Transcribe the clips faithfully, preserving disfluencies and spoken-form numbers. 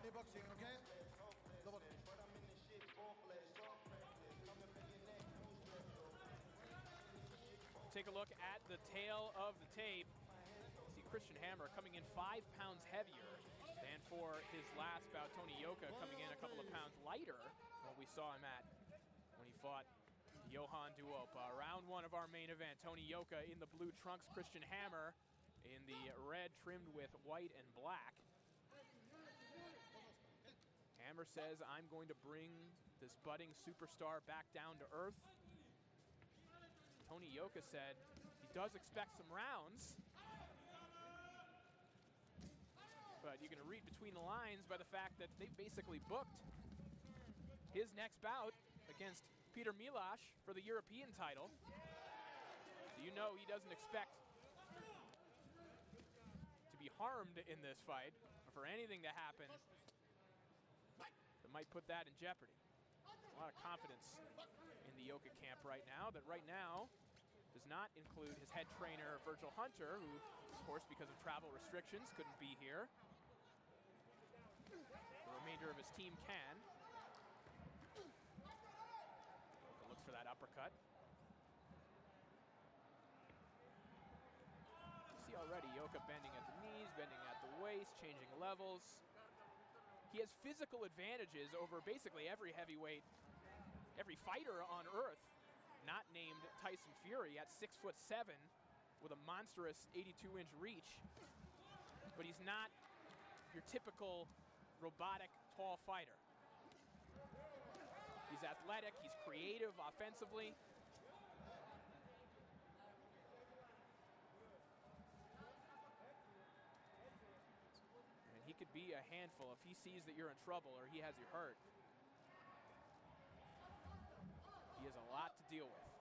Family boxing, okay? Double. Take a look at the tail of the tape. See Christian Hammer coming in five pounds heavier than for his last bout. Tony Yoka coming in a couple of pounds lighter than what we saw him at when he fought Johan Duopa. Round one of our main event. Tony Yoka in the blue trunks, Christian Hammer in the red trimmed with white and black. Hammer says, I'm going to bring this budding superstar back down to earth. Tony Yoka said he does expect some rounds, but you can read between the lines by the fact that they basically booked his next bout against Peter Milash for the European title. So you know he doesn't expect to be harmed in this fight, or for anything to happen that might put that in jeopardy. A lot of confidence in the Yoka camp right now, that right now does not include his head trainer, Virgil Hunter, who, of course, because of travel restrictions, couldn't be here. The remainder of his team can. Yoka looks for that uppercut. You see already Yoka bending at the knees, bending at the waist, changing levels. He has physical advantages over basically every heavyweight, every fighter on earth, not named Tyson Fury at six foot seven with a monstrous eighty-two inch reach. But he's not your typical robotic tall fighter. He's athletic, he's creative offensively. And he could be a handful if he sees that you're in trouble or he has you hurt. He has a lot to deal with.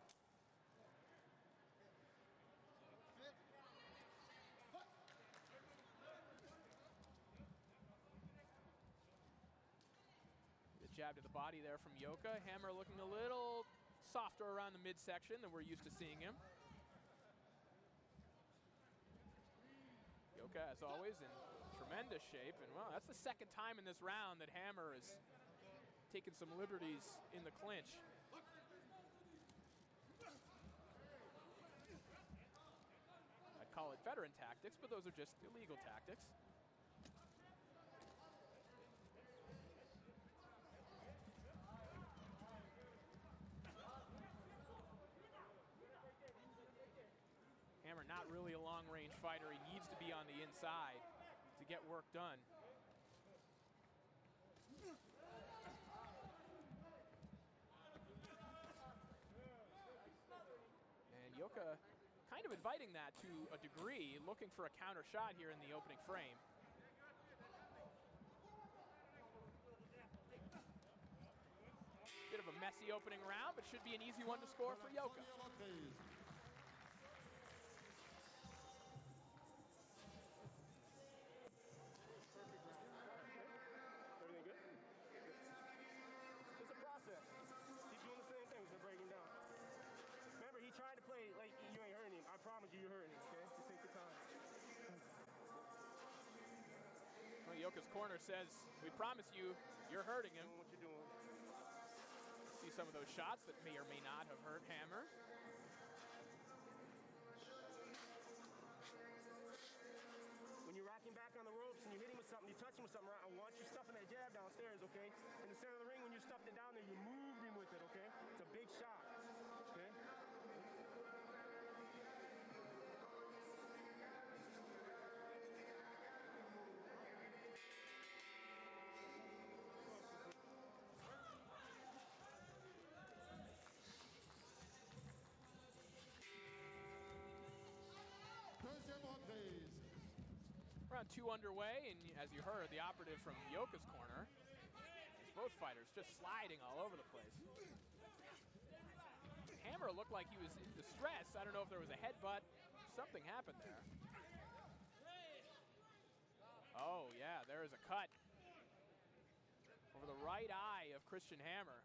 The jab to the body there from Yoka. Hammer looking a little softer around the midsection than we're used to seeing him. Yoka, as always, in tremendous shape. And, well, that's the second time in this round that Hammer has taken some liberties in the clinch. I'd call it veteran tactics, but those are just illegal tactics. Hammer not really a long-range fighter. He needs to be on the inside to get work done. And Yoka kind of inviting that to a degree, looking for a counter shot here in the opening frame. Bit of a messy opening round, but should be an easy one to score for Yoka. Everything good? It's a process. Keep doing the same things and breaking down. Remember, he tried to play like you ain't hurting him. I promise you, you're hurting him, okay? Just take your time. Well, Yoka's corner says, we promise you, you're hurting him. Doing what you're doing. See some of those shots that may or may not have hurt Hammer. When you're racking back on the ropes and you're hitting with something, you touch him with something, I want you stuffing that jab downstairs, okay? In the center of the ring, when you stuffed it down there, you moved him with it, okay? It's a big shot, okay? Round two underway, and as you heard, the operative from Yoka's corner, is both fighters just sliding all over the place. Hammer looked like he was in distress. I don't know if there was a headbutt. Something happened there. Oh, yeah, there is a cut over the right eye of Christian Hammer.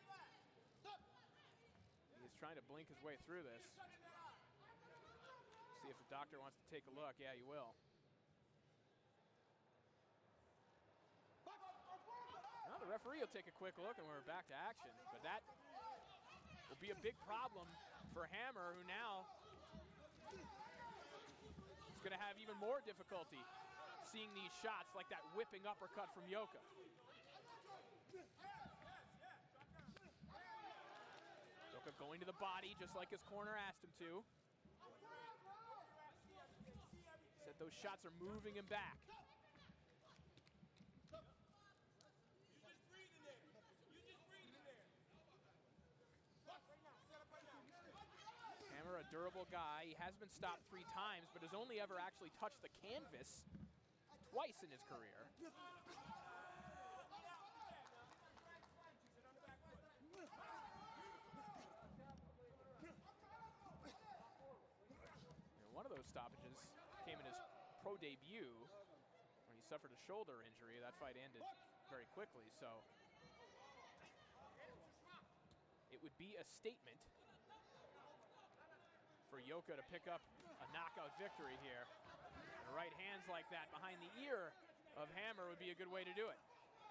He's trying to blink his way through this. See if the doctor wants to take a look. Yeah, you will. Well, the referee will take a quick look, and we're back to action. But that will be a big problem for Hammer, who now is going to have even more difficulty seeing these shots like that whipping uppercut from Yoka. Yoka going to the body just like his corner asked him to. Said those shots are moving him back. Hammer, a durable guy. He has been stopped three times, but has only ever actually touched the canvas twice in his career. And one of those stoppages came in his pro debut when he suffered a shoulder injury. That fight ended very quickly, so it would be a statement for Yoka to pick up a knockout victory here. The right hands like that behind the ear of Hammer would be a good way to do it.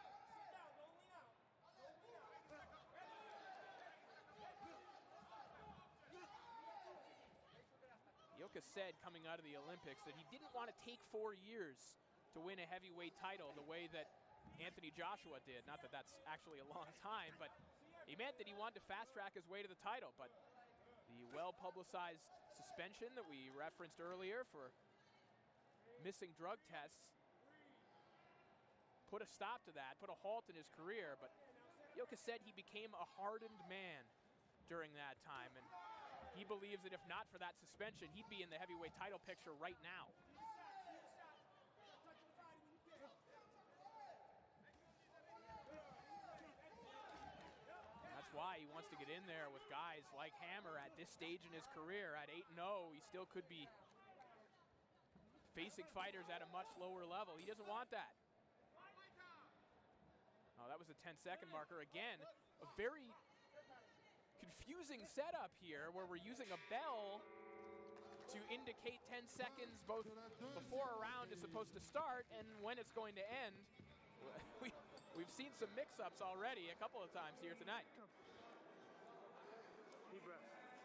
Yoka said coming out of the Olympics that he didn't want to take four years to win a heavyweight title the way that Anthony Joshua did. Not that that's actually a long time, but he meant that he wanted to fast track his way to the title. But the well-publicized suspension that we referenced earlier for missing drug tests put a stop to that, put a halt in his career. But Yoka said he became a hardened man during that time, and he believes that if not for that suspension, he'd be in the heavyweight title picture right now. That's why he wants to get in there with guys like Hammer at this stage in his career. At eight and oh, he still could be facing fighters at a much lower level. He doesn't want that. Oh, that was a ten second marker. Again, a very confusing setup here where we're using a bell to indicate ten seconds both before a round is supposed to start and when it's going to end. We, we've seen some mix-ups already a couple of times here tonight. Deep breath.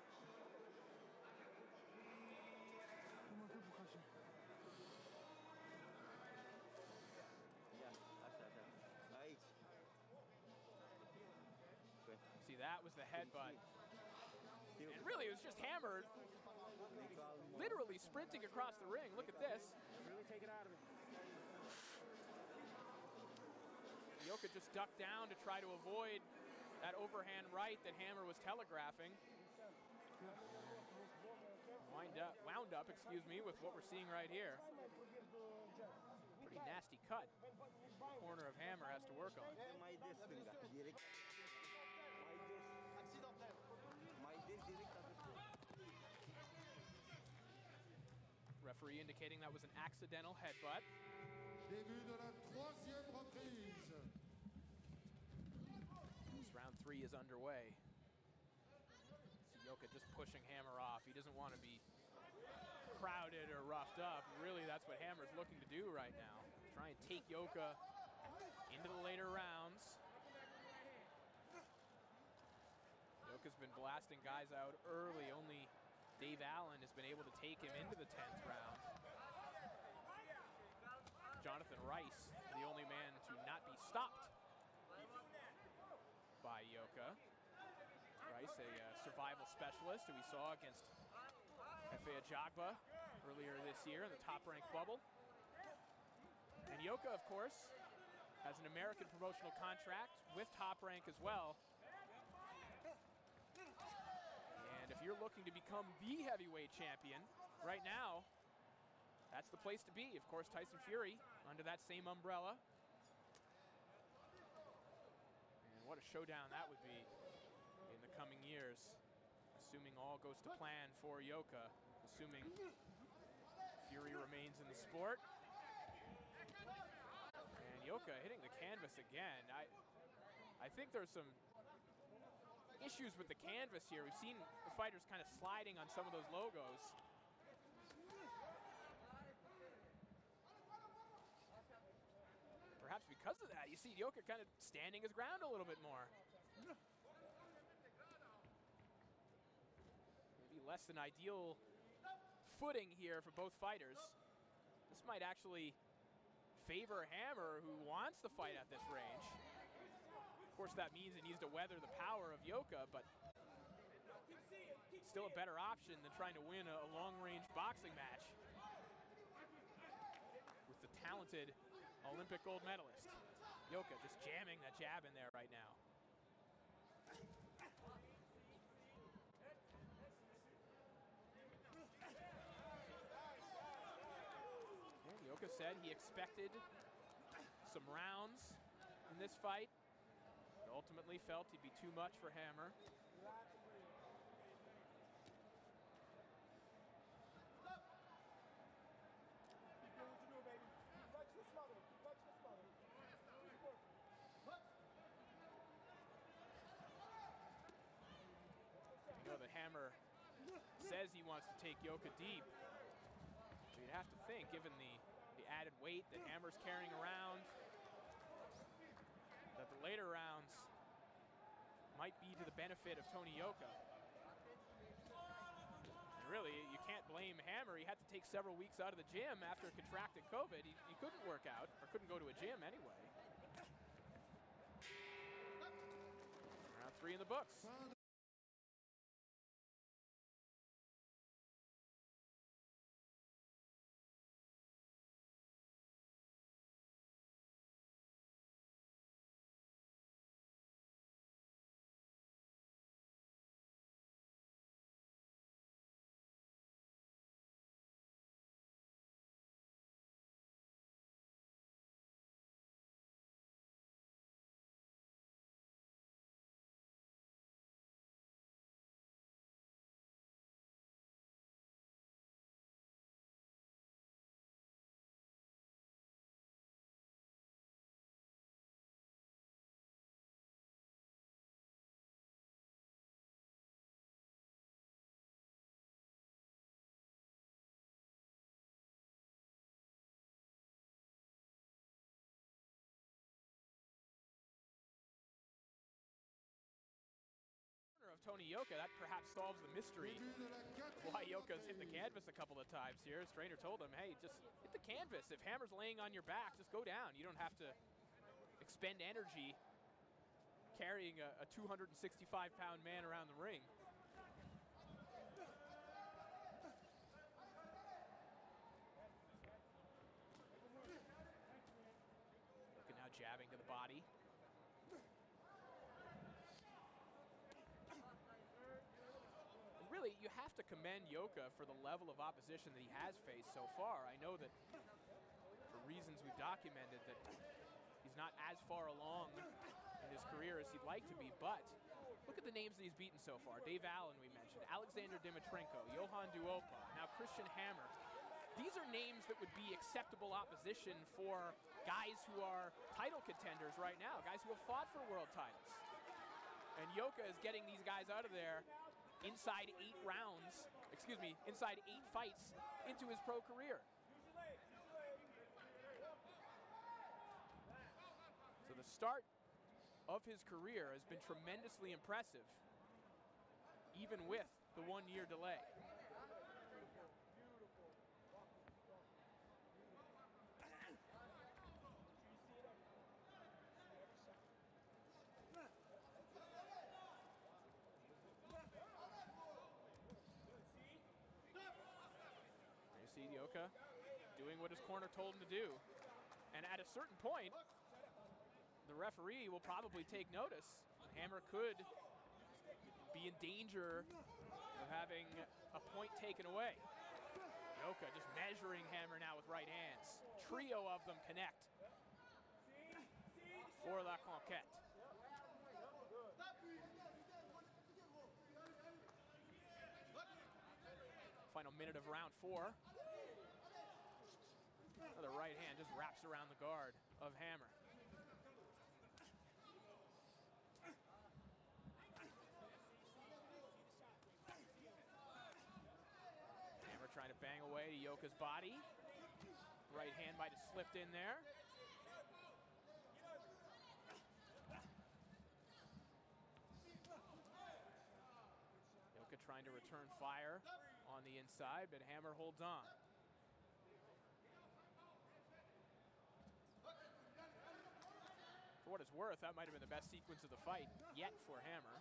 See, that was the headbutt. And really, it was just Hammer literally sprinting across the ring. Look at this. Really take it out of it. Yoka just ducked down to try to avoid that overhand right that Hammer was telegraphing. Wind up, wound up, excuse me, with what we're seeing right here. Pretty nasty cut. Corner of Hammer has to work on. Referee indicating that was an accidental headbutt. Début de la troisième reprise. This round three is underway. Yoka just pushing Hammer off. He doesn't want to be crowded or roughed up. Really, that's what Hammer's looking to do right now. Try and take Yoka into the later rounds. Yoka's been blasting guys out early. Only Dave Allen has been able to take him into the tenth round. Jonathan Rice, the only man to not be stopped by Yoka. Rice, a uh, survival specialist who we saw against Efe Ajagba earlier this year in the top-ranked bubble. And Yoka, of course, has an American promotional contract with Top Rank as well. And if you're looking to become the heavyweight champion right now, that's the place to be. Of course, Tyson Fury under that same umbrella. And what a showdown that would be in the coming years, assuming all goes to plan for Yoka, assuming Fury remains in the sport. And Yoka hitting the canvas again. I, I think there's some issues with the canvas here. We've seen the fighters kind of sliding on some of those logos. because of that. You see Yoka kind of standing his ground a little bit more. Maybe less than ideal footing here for both fighters. This might actually favor Hammer, who wants to fight at this range. Of course, that means he needs to weather the power of Yoka, but still a better option than trying to win a, a long-range boxing match with the talented Olympic gold medalist. Yoka just jamming that jab in there right now. And Yoka said he expected some rounds in this fight, but ultimately felt he'd be too much for Hammer. You know that Hammer says he wants to take Yoka deep. But you'd have to think, given the, the added weight that Hammer's carrying around, that the later rounds might be to the benefit of Tony Yoka. And really, you can't blame Hammer. He had to take several weeks out of the gym after contracting COVID. He, he couldn't work out, or couldn't go to a gym anyway. Round three in the books. Of Tony Yoka, that perhaps solves the mystery of why Yoka's hit the canvas a couple of times here. His trainer told him, hey, just hit the canvas. If Hammer's laying on your back, just go down. You don't have to expend energy carrying a, a two hundred sixty-five pound man around the ring. Yoka now jabbing to the body. Really, you have to commend Yoka for the level of opposition that he has faced so far. I know that for reasons we've documented that he's not as far along in his career as he'd like to be, but look at the names that he's beaten so far. Dave Allen, we mentioned, Alexander Dimitrenko, Johan Duopa, now Christian Hammer. These are names that would be acceptable opposition for guys who are title contenders right now, guys who have fought for world titles. And Yoka is getting these guys out of there inside eight rounds, excuse me, inside eight fights into his pro career. So the start of his career has been tremendously impressive, even with the one-year delay. Yoka doing what his corner told him to do. And at a certain point, the referee will probably take notice. Hammer could be in danger of having a point taken away. Yoka just measuring Hammer now with right hands. Trio of them connect for La Conquête. Final minute of round four. Another right hand just wraps around the guard of Hammer. Hammer trying to bang away to Yoka's body. Right hand might have slipped in there. trying to return fire on the inside, but Hammer holds on. For what it's worth, that might have been the best sequence of the fight yet for Hammer.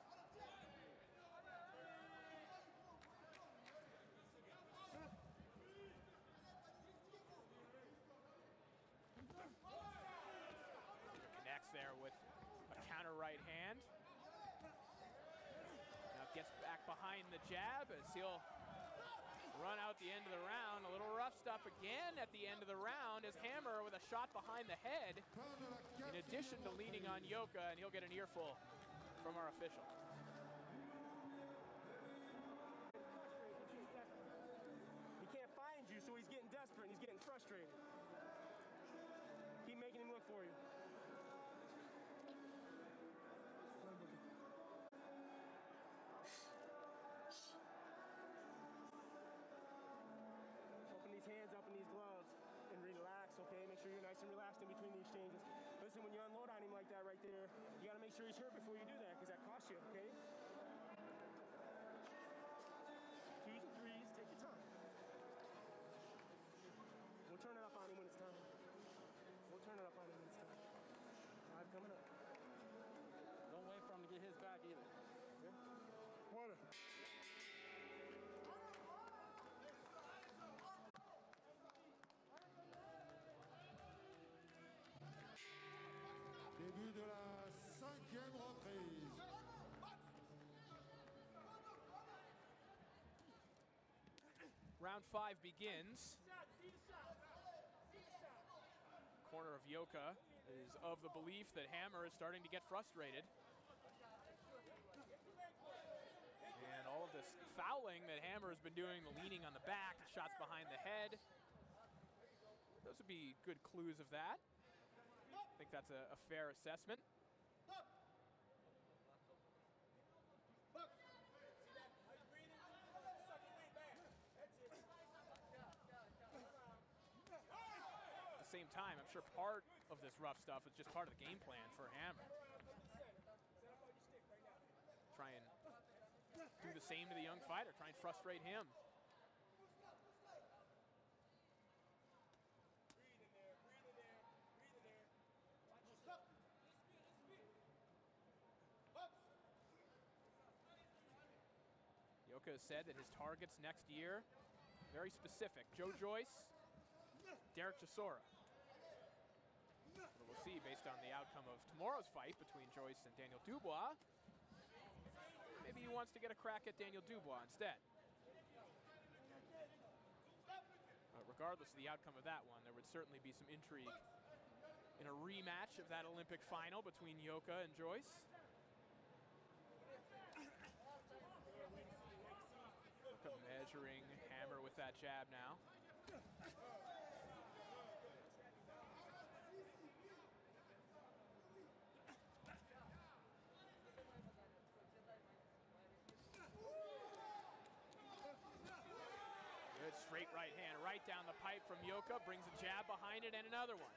Connects there with a counter right hand. Now gets back behind the jab as he'll run out the end of the round. A little rough stuff again at the end of the round as Hammer with a shot behind the head. In addition to leaning on Yoka, and he'll get an earful from our official. He can't find you, so he's getting desperate and he's getting frustrated. Keep making him look for you. Hands up in these gloves and relax, okay? Make sure you're nice and relaxed in between the exchanges. Listen, when you unload on him like that right there, you gotta make sure he's hurt before you do that, because that costs you, okay? Twos and threes, take your time. We'll turn it up on him when it's time. We'll turn it up on him when it's time. Five coming up. Don't wait for him to get his back either. Yeah? Water. Début de la cinquième reprise. Round five begins. Corner of Yoka is of the belief that Hammer is starting to get frustrated. And all of this fouling that Hammer has been doing, the leaning on the back, the shots behind the head, those would be good clues of that. I think that's a, a fair assessment. At the same time, I'm sure part of this rough stuff is just part of the game plan for Hammer. Try and do the same to the young fighter, try and frustrate him. Yoka has said that his targets next year, very specific. Joe Joyce, Derek Chisora. But we'll see based on the outcome of tomorrow's fight between Joyce and Daniel Dubois. Maybe he wants to get a crack at Daniel Dubois instead. Uh, regardless of the outcome of that one, there would certainly be some intrigue in a rematch of that Olympic final between Yoka and Joyce. Measuring Hammer with that jab now. Good straight right hand, right down the pipe from Yoka, brings a jab behind it and another one.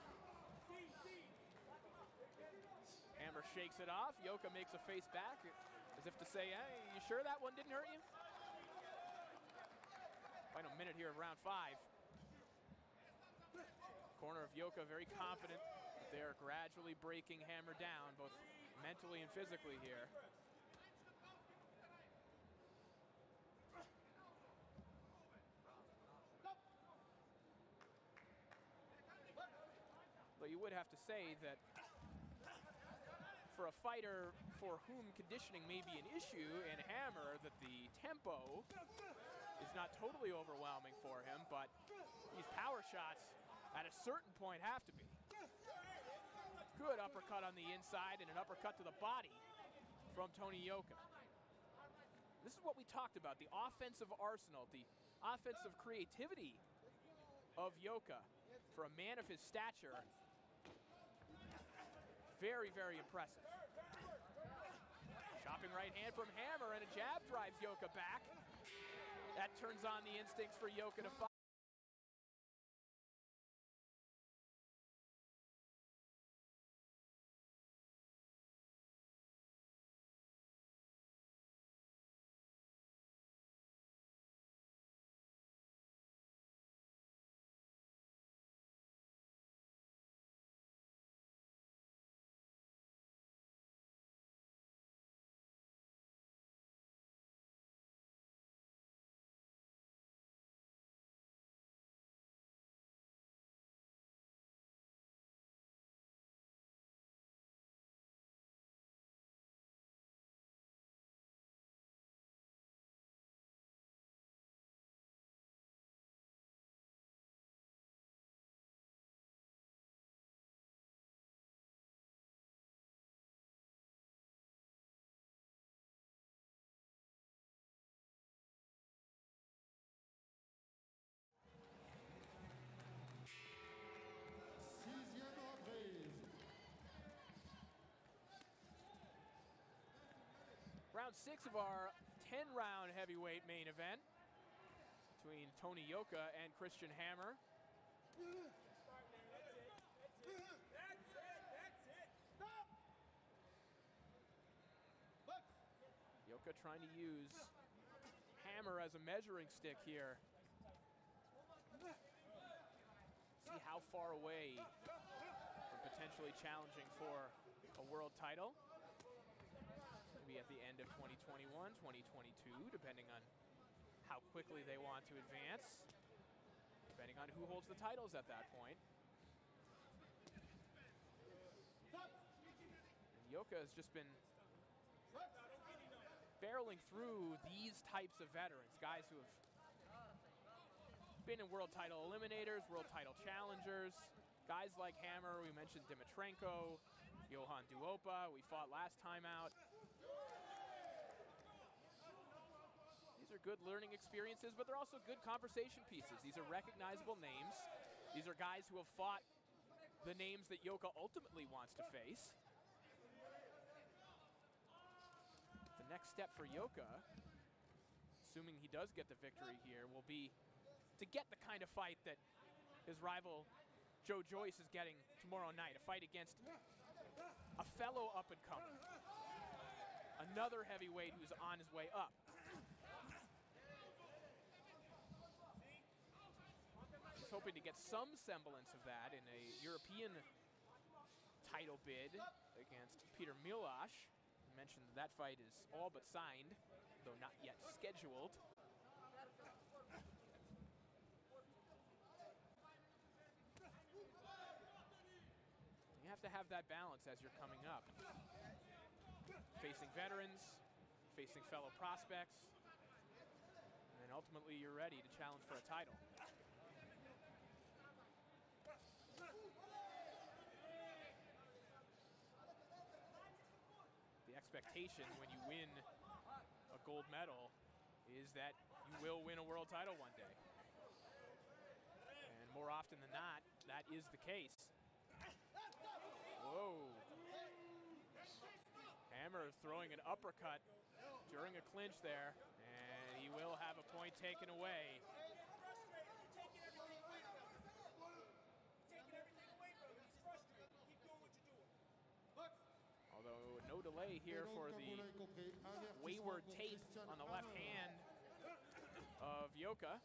Hammer shakes it off. Yoka makes a face back as if to say, hey, you sure that one didn't hurt you? Final minute here of round five. Corner of Yoka very confident that they are gradually breaking Hammer down, both mentally and physically here. But you would have to say that for a fighter for whom conditioning may be an issue in Hammer, that the tempo is not totally overwhelming for him, but these power shots at a certain point have to be. Good uppercut on the inside and an uppercut to the body from Tony Yoka. This is what we talked about, the offensive arsenal, the offensive creativity of Yoka for a man of his stature. Very, very impressive. Chopping right hand from Hammer and a jab drives Yoka back. That turns on the instincts for Yoka to fight. six of our ten round heavyweight main event between Tony Yoka and Christian Hammer. Yoka trying to use Hammer as a measuring stick here. See how far away from potentially challenging for a world title. Maybe at the end of twenty twenty-one, twenty twenty-two, depending on how quickly they want to advance, depending on who holds the titles at that point. And Yoka has just been barreling through these types of veterans, guys who have been in world title eliminators, world title challengers, guys like Hammer, we mentioned Dimitrenko, Johan Duopa, we fought last time out. These are good learning experiences, but they're also good conversation pieces. These are recognizable names. These are guys who have fought the names that Yoka ultimately wants to face. The next step for Yoka, assuming he does get the victory here, will be to get the kind of fight that his rival Joe Joyce is getting tomorrow night, a fight against a fellow up-and-comer, another heavyweight who's on his way up. He's hoping to get some semblance of that in a European title bid against Peter Milosh. I mentioned that fight is all but signed, though not yet scheduled. You have to have that balance as you're coming up. Facing veterans, facing fellow prospects, and then ultimately you're ready to challenge for a title. The expectation when you win a gold medal is that you will win a world title one day. And more often than not, that is the case. Whoa. Hammer throwing an uppercut during a clinch there, and he will have a point taken away. Although no delay here for the wayward tape on the left hand of Yoka.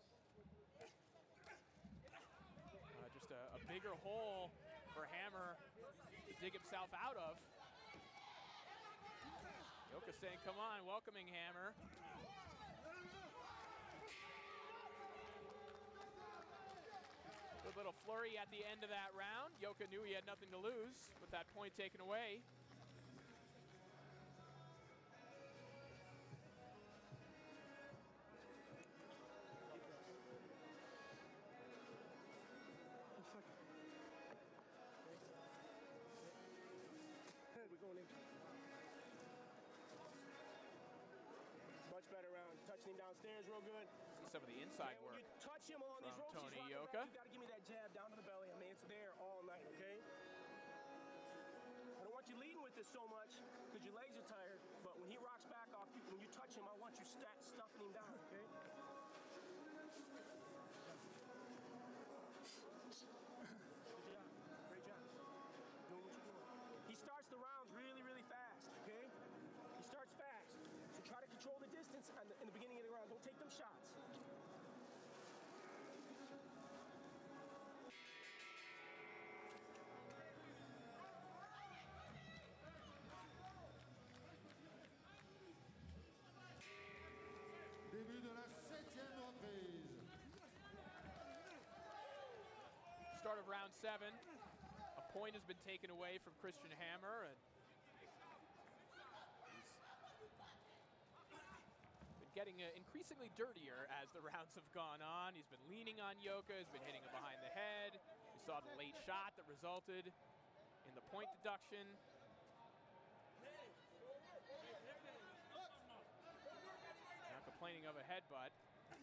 Uh, just a, a bigger hole for Hammer to dig himself out of. Yoka saying, come on, welcoming Hammer. Good little flurry at the end of that round. Yoka knew he had nothing to lose with that point taken away. Much better round. Touching him downstairs real good. See some of the inside okay, work when you touch him along these ropes, Tony he's Yoka. Back, you got to give me that jab down to the belly. I mean, it's there all night, okay? I don't want you leading with this so much because your legs are tired, but when he rocks back off, when you touch him, I want you st stuffing him down, okay? Good job. Great job. Doing what you're doing. He starts the rounds really, really fast, okay? He starts fast. So try to control the distance in the, in the beginning of the round. Don't take them shots. Début de la septième reprise. Start of round seven. A point has been taken away from Christian Hammer, and getting uh, increasingly dirtier as the rounds have gone on. He's been leaning on Yoka, he's been hitting him behind the head. We saw the late shot that resulted in the point deduction. Not complaining of a headbutt.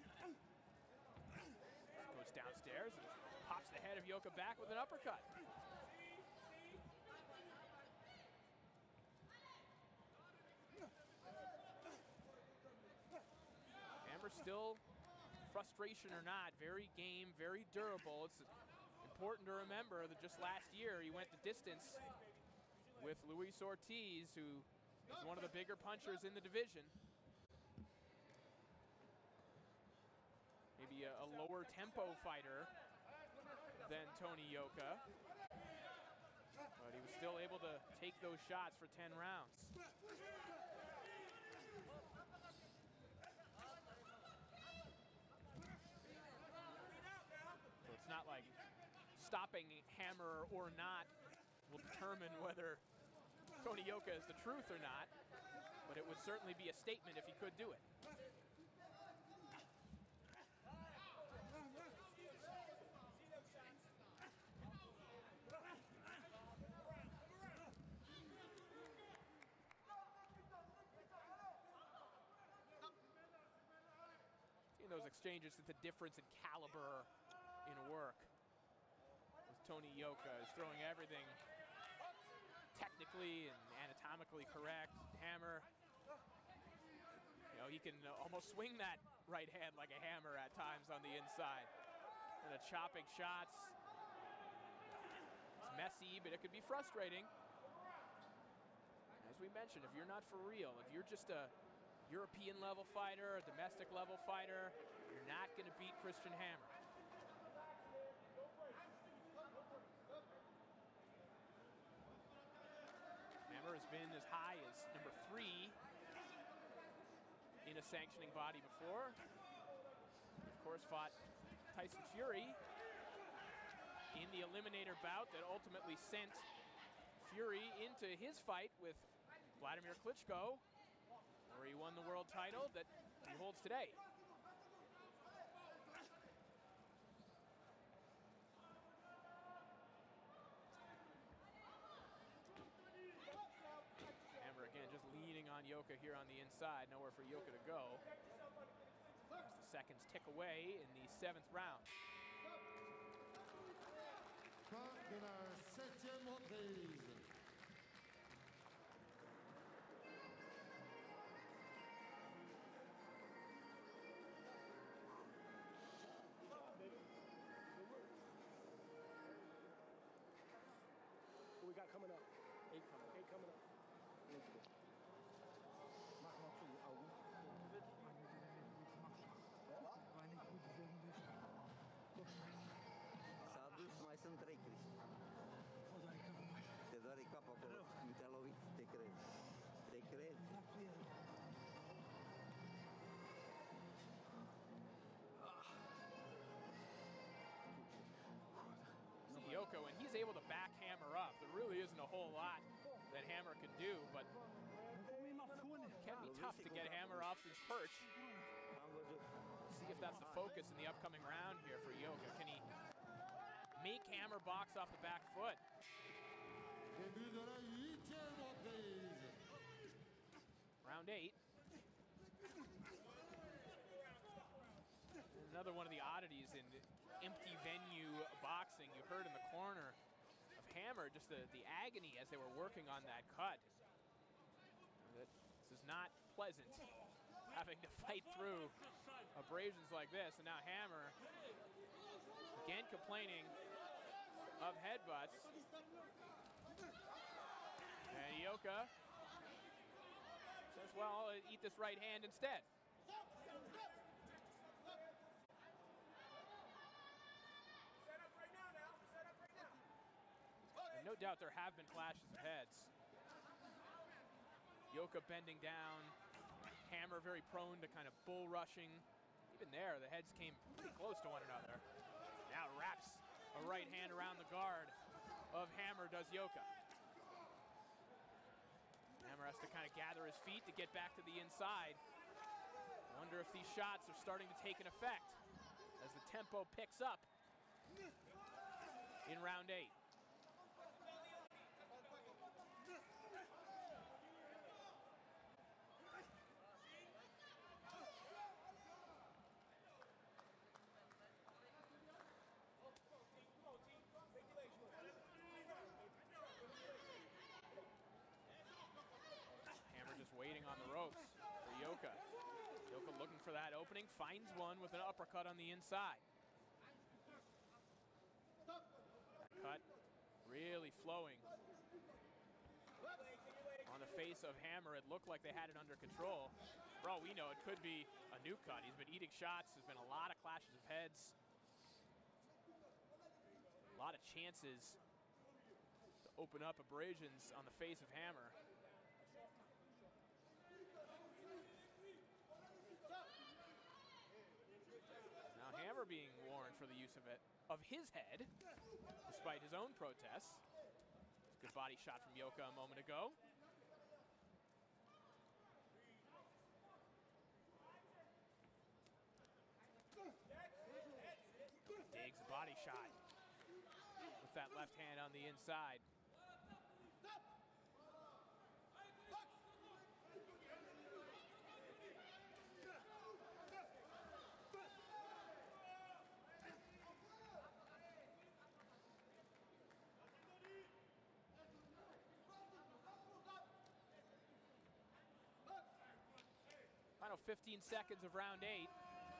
Goes downstairs and pops the head of Yoka back with an uppercut. Hammer still, frustration or not, very game, very durable. It's important to remember that just last year he went the distance with Luis Ortiz, who is one of the bigger punchers in the division. Maybe a, a lower tempo fighter than Tony Yoka, but he was still able to take those shots for ten rounds. So it's not like stopping Hammer or not will determine whether Tony Yoka is the truth or not, but it would certainly be a statement if he could do it. In those exchanges, it's the difference in caliber in work. As Tony Yoka is throwing everything technically and anatomically correct. Hammer, you know, he can almost swing that right hand like a hammer at times on the inside. And the chopping shots. It's messy, but it could be frustrating. As we mentioned, if you're not for real, if you're just a European level fighter, a domestic level fighter, you're not going to beat Christian Hammer. Hammer has been as high as number three in a sanctioning body before. Of course, fought Tyson Fury in the eliminator bout that ultimately sent Fury into his fight with Vladimir Klitschko, where he won the world title that he holds today. Hammer again just leaning on Yoka here on the inside, nowhere for Yoka to go. As the seconds tick away in the seventh round. Fin de la septième reprise. What we got coming up? Eight coming. Eight coming up. S-a dus, mai sunt trei, Cristi. Te doare capul acolo, nu te-a lovit, te cred. Te cred. See Yoka, when he's able to back Hammer up, there really isn't a whole lot that Hammer can do, but it can be tough to get Hammer off his perch. Am văzut. See if that's the focus in the upcoming round here for Yoka. Can he make Hammer box off the back foot? Début de la huitième reprise. Round eight. Another one of the oddities in empty venue boxing. You heard in the corner of Hammer just the, the agony as they were working on that cut. That this is not pleasant, having to fight through abrasions like this. And now Hammer, again complaining of headbutts. And Yoka says, well, I'll eat this right hand instead. And no doubt there have been clashes of heads. Yoka bending down, Hammer very prone to kind of bull rushing. Even there, the heads came pretty close to one another. Now wraps a right hand around the guard of Hammer, does Yoka. Hammer has to kind of gather his feet to get back to the inside. Wonder if these shots are starting to take an effect as the tempo picks up in round eight. Hammer just waiting on the ropes for Yoka. Yoka looking for that opening, finds one with an uppercut on the inside. That cut really flowing. On the face of Hammer, it looked like they had it under control. For all we know, it could be a new cut. He's been eating shots. There's been a lot of clashes of heads. A lot of chances to open up abrasions on the face of Hammer. Now Hammer being warned for the use of it, of his head, despite his own protests. Good body shot from Yoka a moment ago. Digs a body shot with that left hand on the inside. Final fifteen seconds of round eight.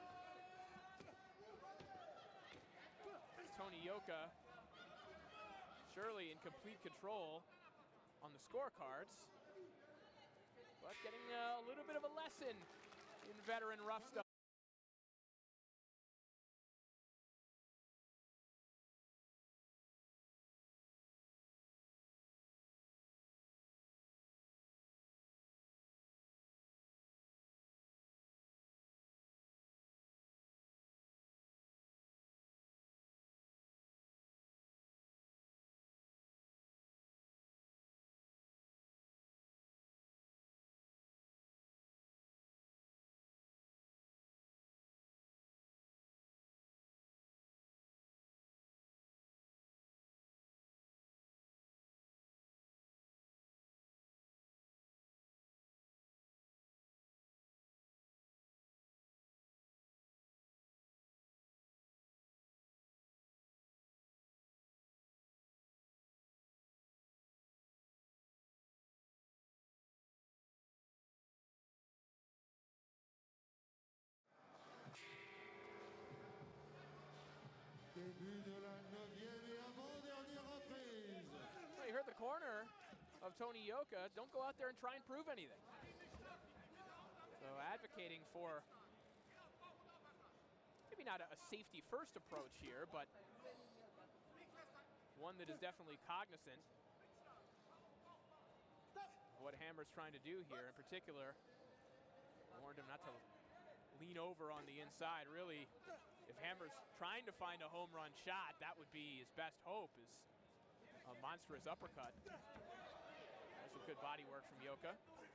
Tony Yoka surely in complete control on the scorecards, but getting a little bit of a lesson in veteran rough stuff. Début de la neuvième et avant-dernière reprise. Well, you heard the corner of Tony Yoka. Don't go out there and try and prove anything. So advocating for maybe not a, a safety first approach here, but one that is definitely cognizant of what Hammer's trying to do here. In particular, warned him not to lean over on the inside. Really, if Hammer's trying to find a home run shot, that would be his best hope, is a monstrous uppercut. There's some good body work from Yoka.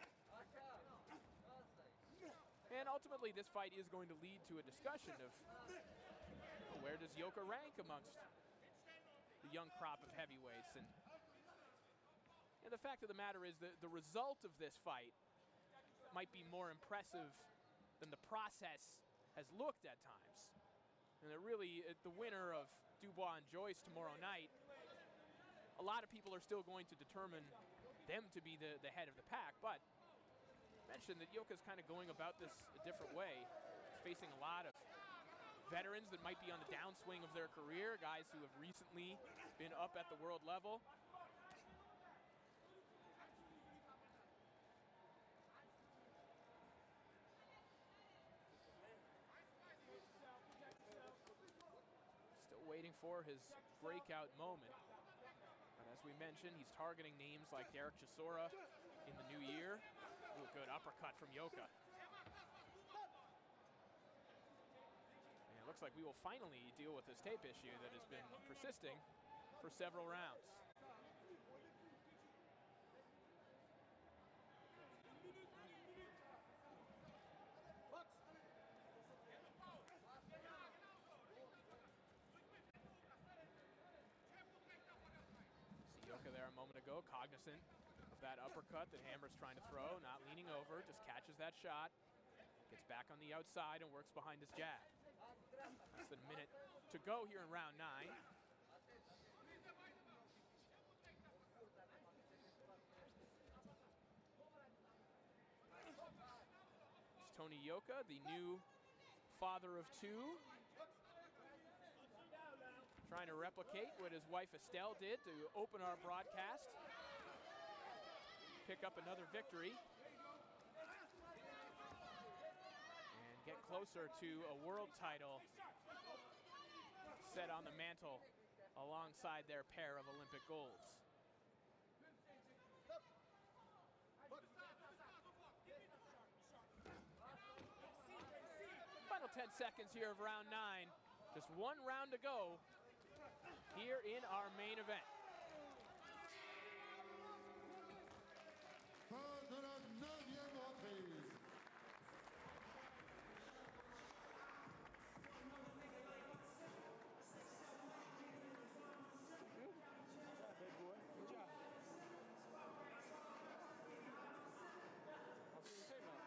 And ultimately, this fight is going to lead to a discussion of where does Yoka rank amongst the young crop of heavyweights. And, and the fact of the matter is that the result of this fight might be more impressive than the process has looked at times. And that really, the winner of Dubois and Joyce tomorrow night, a lot of people are still going to determine them to be the, the head of the pack. But mentioned that Yoka's kind of going about this a different way. He's facing a lot of veterans that might be on the downswing of their career, guys who have recently been up at the world level. Still waiting for his breakout moment. And as we mentioned, he's targeting names like Derek Chisora in the new year. Ooh, good uppercut from Yoka. And it looks like we will finally deal with this tape issue that has been persisting for several rounds. See Yoka there a moment ago, cognizant of that uppercut that Hammer's trying to throw, not leaning over, just catches that shot, gets back on the outside and works behind his jab. Less than a minute to go here in round nine. It's Tony Yoka, the new father of two, trying to replicate what his wife Estelle did to open our broadcast, pick up another victory, and get closer to a world title set on the mantle alongside their pair of Olympic golds. Final ten seconds here of round nine. Just one round to go here in our main event. Fin de la neuvième reprise. Big boy. Good job. I'll see you say no.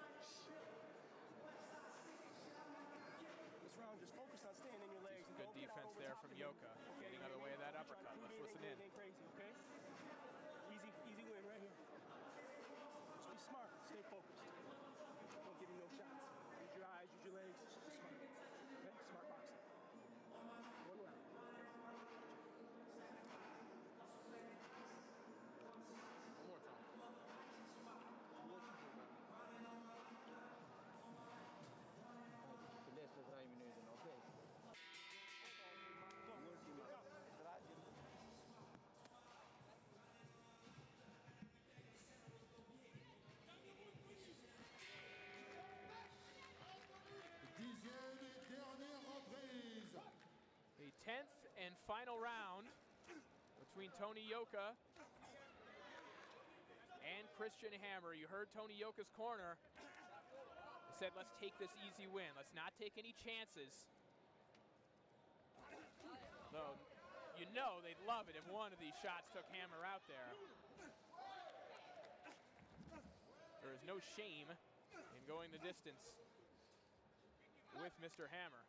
This round, just focus on staying in your legs. and Good don't get out defense over there top from of him. Yoka, Okay, getting out of the way of that Trying to uppercut. do Let's anything- listen in. anything crazy, okay? Easy, easy win right here. Just be smart. Stay focused. Don't give him no shots. Use your eyes, use your legs. Be smart. Okay? Smart boxing. One round. One more time. Adesso tra i minuti, ok? Dixième et dernière reprise. The tenth and final round between Tony Yoka and Christian Hammer. You heard Tony Yoka's corner. He said, let's take this easy win. Let's not take any chances. Though, you know they'd love it if one of these shots took Hammer out there. There is no shame in going the distance with Mister Hammer.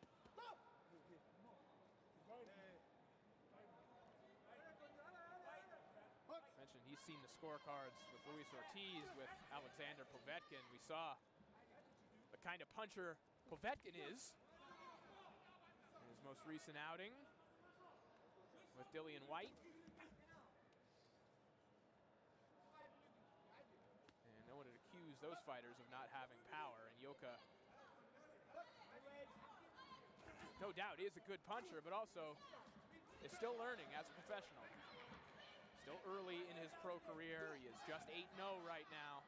Mentioned he's seen the scorecards with Luis Ortiz, with Alexander Povetkin. We saw the kind of puncher Povetkin is in his most recent outing with Dillian White. And no one would accuse those fighters of not having power. And Yoka, no doubt, is a good puncher, but also is still learning as a professional. Still early in his pro career. He is just eight and oh right now.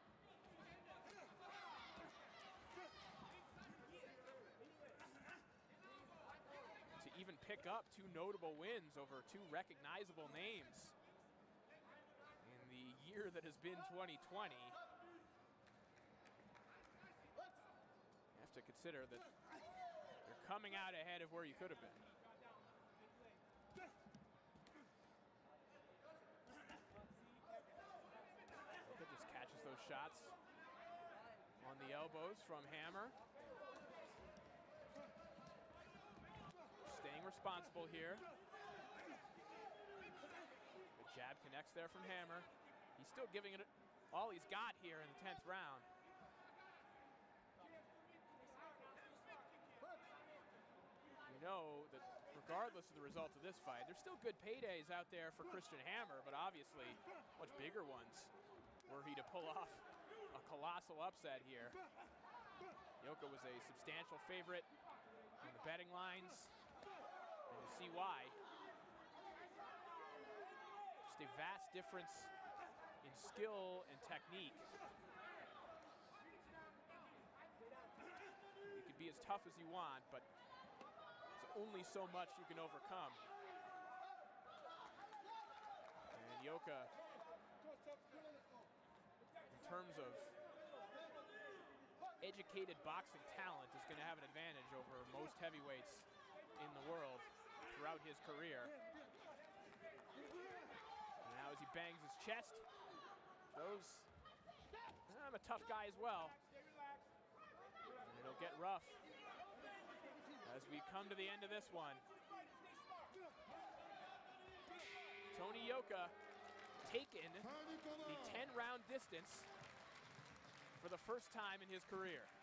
To even pick up two notable wins over two recognizable names in the year that has been twenty twenty. You have to consider that you're coming out ahead of where you could have been. Yoka just catches those shots on the elbows from Hammer. Staying responsible here. The jab connects there from Hammer. He's still giving it all he's got here in the tenth round. You know that regardless of the result of this fight, there's still good paydays out there for Christian Hammer, but obviously much bigger ones were he to pull off a colossal upset here. Yoka was a substantial favorite on the betting lines, and you see why. Just a vast difference in skill and technique. You can be as tough as you want, but there's only so much you can overcome. And Yoka, in terms of educated boxing talent, is going to have an advantage over most heavyweights in the world throughout his career. And now as he bangs his chest, shows I'm a tough guy as well. And it'll get rough as we come to the end of this one. Tony Yoka taken the ten round distance for the first time in his career.